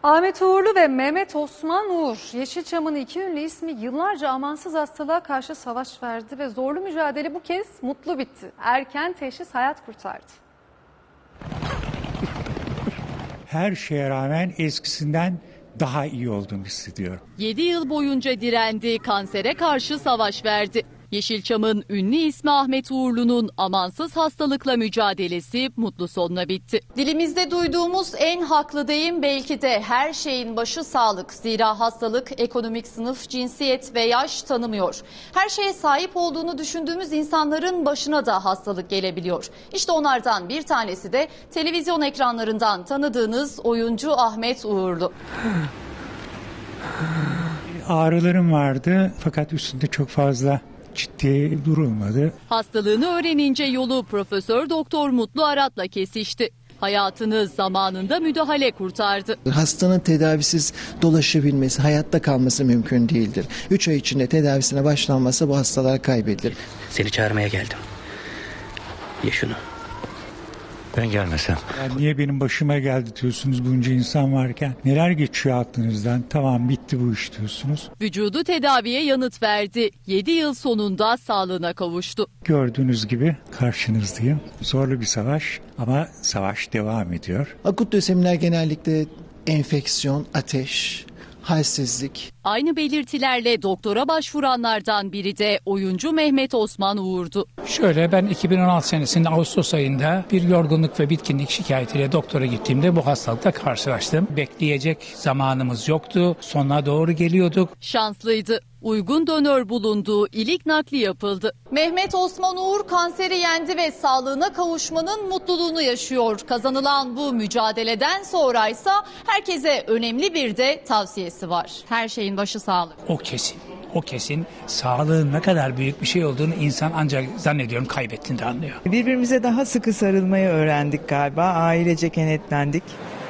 Ahmet Uğurlu ve Mehmet Osman Uğur, Yeşilçam'ın iki ünlü ismi yıllarca amansız hastalığa karşı savaş verdi ve zorlu mücadele bu kez mutlu bitti. Erken teşhis hayat kurtardı. Her şeye rağmen eskisinden daha iyi olduğunu hissediyorum. 7 yıl boyunca direndi, kansere karşı savaş verdi. Yeşilçam'ın ünlü ismi Ahmet Uğurlu'nun amansız hastalıkla mücadelesi mutlu sonuna bitti. Dilimizde duyduğumuz en haklı deyim belki de her şeyin başı sağlık. Zira hastalık ekonomik sınıf, cinsiyet ve yaş tanımıyor. Her şeye sahip olduğunu düşündüğümüz insanların başına da hastalık gelebiliyor. İşte onlardan bir tanesi de televizyon ekranlarından tanıdığınız oyuncu Ahmet Uğurlu. Ağrılarım vardı fakat üstünde çok fazla ciddi durulmadı. Hastalığını öğrenince yolu Profesör Doktor Mutlu Arat'la kesişti. Hayatını zamanında müdahale kurtardı. Hastanın tedavisiz dolaşabilmesi, hayatta kalması mümkün değildir. 3 ay içinde tedavisine başlanmazsa bu hastalar kaybedilir. Seni çağırmaya geldim. Ye şunu. Ben gelmesem. Yani niye benim başıma geldi diyorsunuz bunca insan varken? Neler geçiyor aklınızdan? Tamam bitti bu iş diyorsunuz. Vücudu tedaviye yanıt verdi. 7 yıl sonunda sağlığına kavuştu. Gördüğünüz gibi karşınızdayım. Zorlu bir savaş ama savaş devam ediyor. Akut lösemiler genellikle enfeksiyon, ateş, halsizlik. Aynı belirtilerle doktora başvuranlardan biri de oyuncu Mehmet Osman Uğur'du. Şöyle, ben 2016 senesinin Ağustos ayında bir yorgunluk ve bitkinlik şikayetiyle doktora gittiğimde bu hastalıkla karşılaştım. Bekleyecek zamanımız yoktu. Sonuna doğru geliyorduk. Şanslıydı. Uygun donör bulunduğu ilik nakli yapıldı. Mehmet Osman Uğur kanseri yendi ve sağlığına kavuşmanın mutluluğunu yaşıyor. Kazanılan bu mücadeleden sonraysa herkese önemli bir de tavsiyesi var. Her şeyin başı sağlık. O kesin sağlığın ne kadar büyük bir şey olduğunu insan ancak zannediyorum kaybettiğinde anlıyor. Birbirimize daha sıkı sarılmayı öğrendik galiba. Ailece kenetlendik.